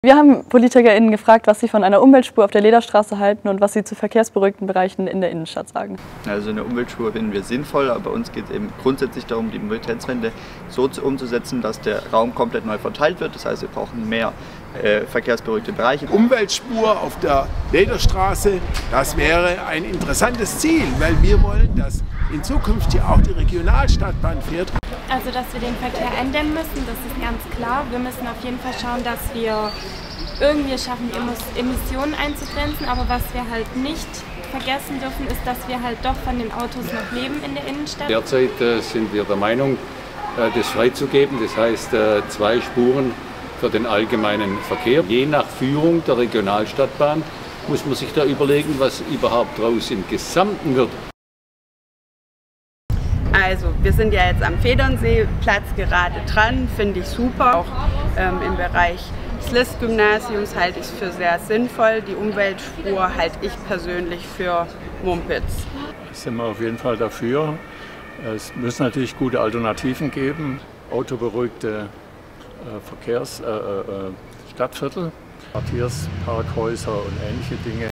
Wir haben PolitikerInnen gefragt, was sie von einer Umweltspur auf der Lederstraße halten und was sie zu verkehrsberuhigten Bereichen in der Innenstadt sagen. Also eine Umweltspur finden wir sinnvoll, aber bei uns geht es eben grundsätzlich darum, die Mobilitätswende so umzusetzen, dass der Raum komplett neu verteilt wird. Das heißt, wir brauchen mehr verkehrsberuhigte Bereiche. Umweltspur auf der Lederstraße, das wäre ein interessantes Ziel, weil wir wollen, dass in Zukunft hier auch die Regionalstadtbahn fährt. Also, dass wir den Verkehr eindämmen müssen, das ist ganz klar. Wir müssen auf jeden Fall schauen, dass wir irgendwie schaffen, Emissionen einzugrenzen. Aber was wir halt nicht vergessen dürfen, ist, dass wir halt doch von den Autos noch leben in der Innenstadt. Derzeit sind wir der Meinung, das freizugeben. Das heißt, 2 Spuren für den allgemeinen Verkehr. Je nach Führung der Regionalstadtbahn muss man sich da überlegen, was überhaupt daraus im Gesamten wird. Also wir sind ja jetzt am Federnseeplatz gerade dran, finde ich super. Auch im Bereich des List-Gymnasiums halte ich es für sehr sinnvoll. Die Umweltspur halte ich persönlich für Mumpitz. Da sind wir auf jeden Fall dafür. Es müssen natürlich gute Alternativen geben, autoberuhigte Stadtviertel, Quartiersparkhäuser und ähnliche Dinge.